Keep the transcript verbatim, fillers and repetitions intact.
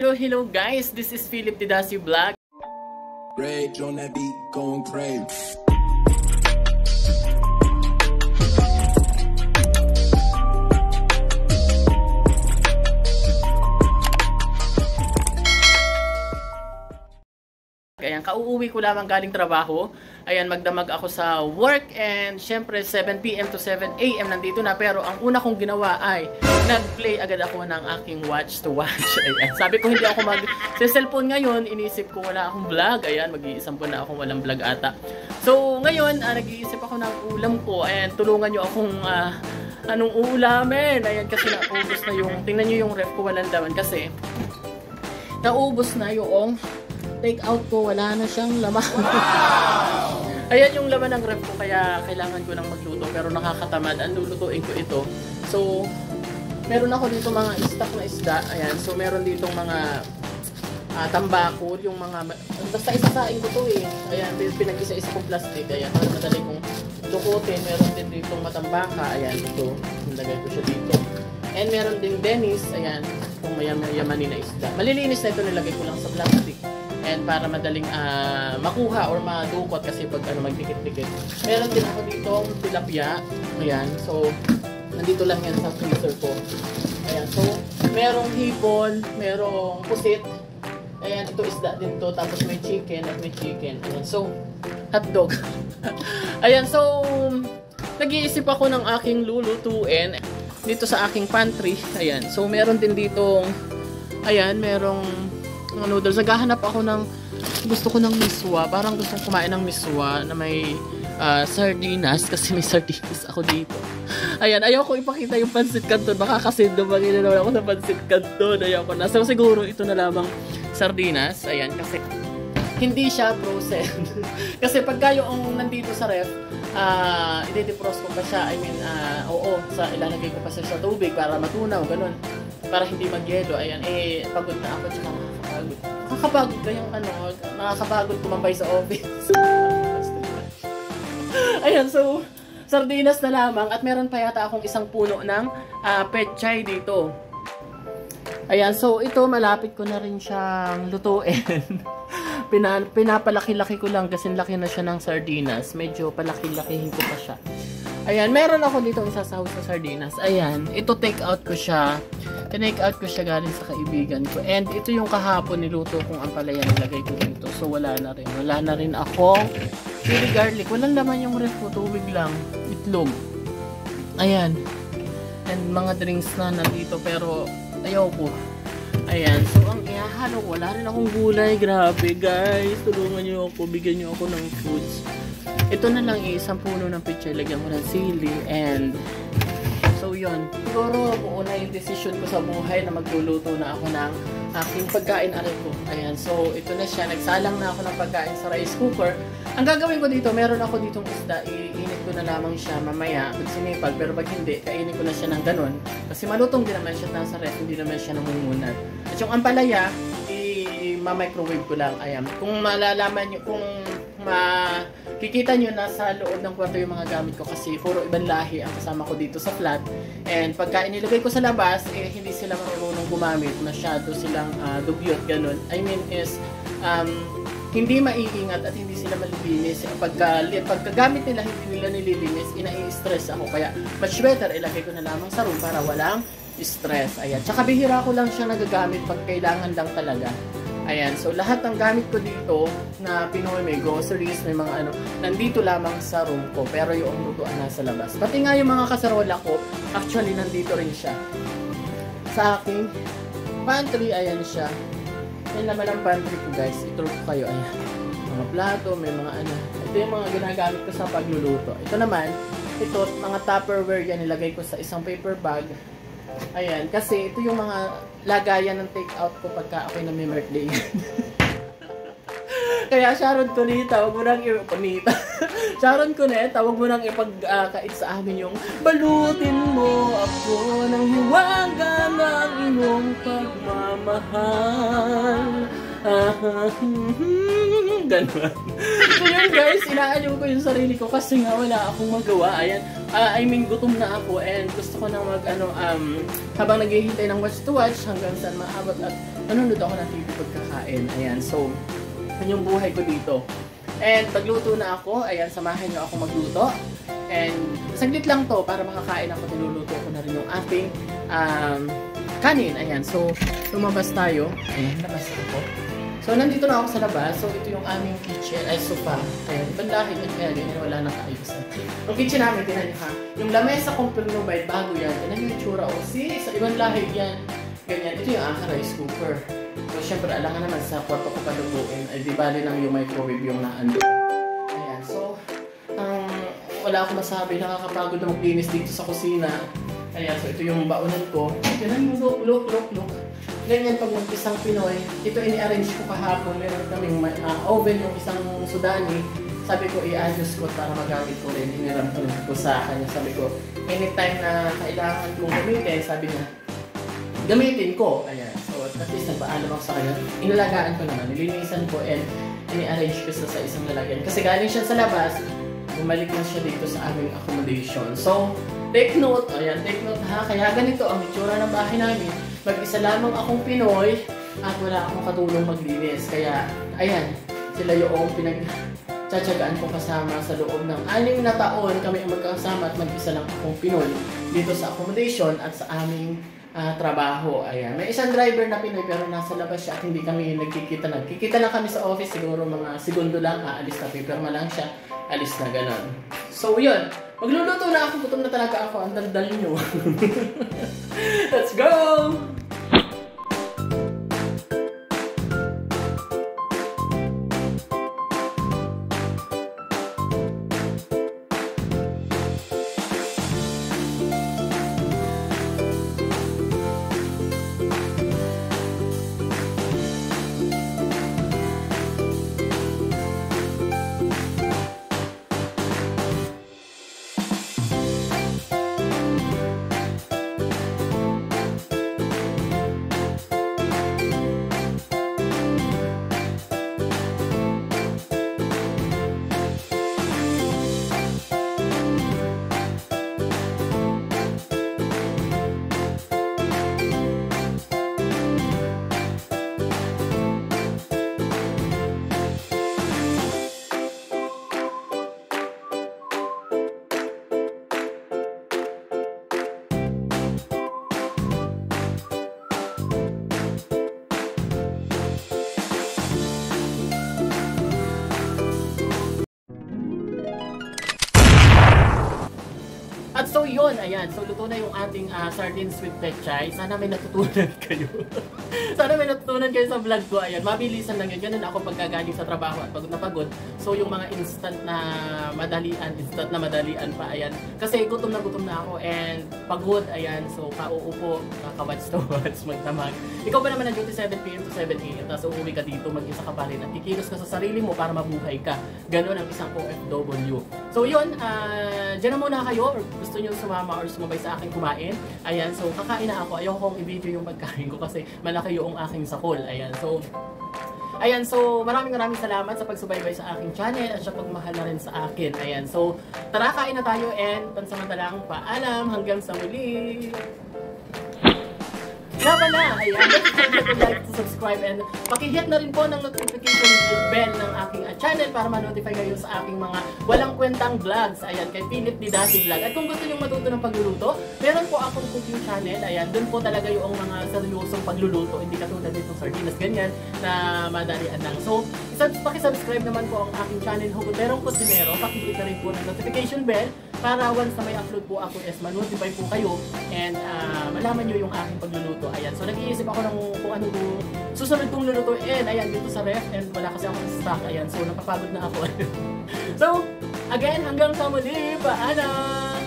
Hello, hello guys, this is Philip Didasio Vlog. Rage on that beat, going crazy. Ayan, kauuwi ko lamang galing trabaho. Ayan, magdamag ako sa work and syempre seven p m to seven a m nandito na. Pero ang una kong ginawa ay nag-play agad ako ng aking watch to watch. Ayan, sabi ko hindi ako mag sa cellphone ngayon, inisip ko wala akong vlog. Ayan, mag-iisang po na akong walang vlog ata. So ngayon, uh, nag-iisip ako ng ulam ko. Ayan, tulungan nyo akong uh, anong uulamin. Ayan, kasi naubos na yung, tingnan nyo yung ref ko walang laman kasi naubos na yung take out ko, wala na siyang laman. Wow! Ayan yung laman ng ref ko, kaya kailangan ko nang magluto. Pero nakakatamad, ang lulutuin ko ito. So, meron ako dito mga stock na isda. Ayan, so meron ditong mga uh, tambako, yung mga, basta isasain ko to eh. Ayan, pinag-isa-isa kong plastic. Ayan, para madali kong lukutin. Meron din ditong matambaka. Ayan, ito. Nilagay ko siya dito. And meron din Dennis. Ayan, kung mayamanin na isda. Malilinis na ito, nilagay ko lang sa plastic. And para madaling uh, makuha or madukot kasi pag ano, magdikit-dikit. Meron din ako ditong tilapia. Ayan. So, nandito lang yan sa freezer ko. Ayan. So, merong hipon, merong pusit. Ayan, ito isda din to. Tapos may chicken at may chicken. Ayan. So, hotdog. Ayan. So, nag-iisip ako ng aking lulutuin dito sa aking pantry. Ayan. So, meron din ditong, ayan, merong ng noodles. Naghahanap ako ng, gusto ko ng miswa. Parang gusto kong kumain ng miswa na may uh, sardinas kasi may sardinas ako dito. Ayan, ayaw ko ipakita yung pansit canton. Baka kasi dumagin na naman ako sa pansit canton. Ayaw ko na. So siguro ito na lamang sardinas. Ayan, kasi hindi siya frozen. Kasi pagka yung nandito sa ref, uh, i-defrost ko pa siya. I mean, uh, oo, sa, ilalagay ko pa siya sa tubig para matunaw, ganun. Para hindi magyelo. Ayan, eh, pagod na ako. Tsaka nakakapagod. Nakakapagod ka yung ano, nakakapagod tumambay sa office. Ayan, so, sardinas na lamang. At meron pa yata akong isang puno ng uh, pechay dito. Ayan, so ito, malapit ko na rin siyang lutuin. Pina, pinapalaki-laki ko lang kasi laki na siya ng sardinas. Medyo palaki-lakihin ko pa siya. Ayan, meron ako dito isasahaw sa sardinas. Ayan, ito take out ko siya. Tinake out ko siya galing sa kaibigan ko. And ito yung kahapon niluto kong ampalaya nilagay ko dito. So wala na rin. Wala na rin ako chili garlic. Walang laman yung ref ko. Tubig lang. Itlog. Ayan. And mga drinks na nandito pero ayaw ko. Ayan. So ang ihahalo, wala rin akong gulay. Grabe guys. Tulungan nyo ako. Bigyan nyo ako ng foods. Ito na lang isang puno ng pechay. Lagyan mo ng sili. And so yun. Siguro buo na yung decision ko sa buhay na magluluto na ako ng aking pagkain aray ko. Ayan. So ito na siya. Nagsalang na ako ng pagkain sa rice cooker. Ang gagawin ko dito, meron ako ditong isda. Iinit ko na lamang siya mamaya pag sinipag. Pero pag hindi, kainin ko na siya ng ganun. Kasi malutong din naman siya nasa ref. Hindi naman siya namungunat. At yung ampalaya, i-microwave ko lang. Ayan. Kung malalaman nyo, kung makikita nyo na sa loob ng kwarto yung mga gamit ko kasi puro ibang lahi ang kasama ko dito sa flat. And pagka inilagay ko sa labas, eh, hindi sila marunong gumamit. Masyado silang uh, dugyot, ganun. I mean is, um, hindi maiingat at hindi sila malilinis. Pagka, pagkagamit nila, hindi nila nililinis, ina-stress ako. Kaya, much better, ilagay ko na lamang sa room para walang stress. Ayan. Tsaka bihira ko lang siya nagagamit pag kailangan lang talaga. Ayan. So, lahat ng gamit ko dito na Pinoy, may groceries, may mga ano, nandito lamang sa room ko. Pero yung lutuan nasa labas. Pati nga yung mga kasarola ko, actually, nandito rin siya. Sa aking pantry, ayan siya. Yan naman ang pantry ko guys. Ituro ko kayo. Ayan. Mga plato, may mga ano. Ito yung mga ginagamit ko sa pagluluto. Ito naman, ito, mga Tupperware yan. Nilagay ko sa isang paper bag. Ayan. Kasi ito yung mga lagayan ng take out ko pagka ako'y nami-birthday. Kaya Sharon Cuneta, wag mo nang i-Cuneta. Sharon Cuneta, wag mo nang ipagkait uh, sa amin yung balutin mo ako ng hiwaga ng iyong pagmamahal. Ganun. So yun guys, inaaliw ko yung sarili ko kasi nga wala akong magawa. Ayan, uh, I mean gutom na ako and gusto ko na mag ano, um, habang naghihintay ng watch to watch hanggang saan maabot at nanonood ako ng T V pagkakain. Ayan, so yun yung buhay ko dito. And pagluto na ako, ayan, samahan nyo ako magluto. And saglit lang to para makakain ako, niluluto ko na rin yung ating um, kanin. Ayan, so lumabas tayo. Ayan, labas ako. So nandito na ako sa labas. So ito yung aming kitchen, ay sofa. Ayan, ibang lahi yan, kaya ganyan, wala nang kaayos na. Yung kitchen namin, tinan nyo ha. Yung lamesa kong Pernobite, bago yan. Tinan nyo yung tsura. O si, sa ibang lahi yan. Ganyan, ito yung aking rice cooker. So syempre, alangan naman sa kwarto ko palubuin. Ay di bali lang yung microwave yung naando. Ayan, so um, wala akong masabi, nakakapagod na maglinis dito sa kusina. Ayan, so ito yung baunan ko. Tinan mo, look, look, look, look. Ganyan pag mag-isang Pinoy. Ito ini-arrange ko kahapon. Meron kaming uh, oven yung isang Sudani. Sabi ko, i-adjust ko para magamit ko rin. Hiniram ko sa kanya. Sabi ko, anytime na kailangan kong gamitin, sabi niya, gamitin ko. Ayan, so at least nagpaalam ako sa kanya. Inalagaan ko naman, nilinisan ko and ini-arrange ko sa, sa isang lalagyan. Kasi galing siya sa labas, bumalik na siya dito sa aming accommodation. So, take note, ayan, take note ha, kaya ganito ang itsura ng bahay namin. Mag-isa lamang akong Pinoy at wala akong katulong maglinis. Kaya, ayan, sila yung pinagtsatsagaan ko kasama sa loob ng anim na taon. Kami ang magkasama at mag-isa lang akong Pinoy dito sa accommodation at sa aming uh, trabaho. Ayan, may isang driver na Pinoy pero nasa labas siya at hindi kami nagkikita. Nagkikita lang kami sa office, siguro mga segundo lang, aalis na, paperma lang siya, alis na ganon. So, yun. Magluluto na ako, gutom na talaga ako, ang daldal nyo. Let's go! At so yun, ayan, so luto na yung ating uh, sardines with pechay. Sana may natutunan kayo. Sana may natutunan kayo sa vlog ko. Ayan, mabilisan lang yun. Ganun ako pagkagaling sa trabaho at pagod na pagod. So yung mga instant na madalian, instant na madalian pa, ayan. Kasi gutom na gutom na ako and pagod, ayan. So kauupo, kakawats to watch, magdamag. Ikaw ba naman na-duty seven p m to seven a m tapos uuwi ka dito, mag-isa ka pa rin at kikilos ka sa sarili mo para mabuhay ka. Ganun ang isang O F W. So yun, uh, dyan na muna kayo or gusto nyo sumama or sumabay sa akin kumain. Ayan, so kakain na ako. Ayaw kong i-video yung pagkain ko kasi malaki yung aking sakol. Ayan, so ayan, so maraming maraming salamat sa pagsubaybay sa aking channel at sa pagmahal na rin sa akin. Ayan, so tara, kain na tayo and pansamantalang paalam hanggang sa muli. Nga pala, ayan, don't forget to like, to subscribe, and pakihit na rin po ng notification bell ng aking uh, channel para ma-notify kayo sa aking mga walang kwentang vlogs. Ayan, kay Philip Didati Vlog. At kung gusto nyo matuto ng pagluluto, meron po akong cooking channel. Ayan, dun po talaga yung mga seryosong pagluluto, hindi katulad nitong sardinas, ganyan, na madalian lang. So, pakisubscribe naman po ang aking channel, Hugoterong Cocinero. Pakihit na rin po ng notification bell para once na may upload po ako is ma-notify po kayo and uh, malaman nyo yung aking pagluluto. Ayan, so nag-iisip ako ng kung ano susunod kong lulutuin. Ayan, dito sa ref and wala kasi akong stock. Ayan, so napapagod na ako. So, again, hanggang sa muli, paalam!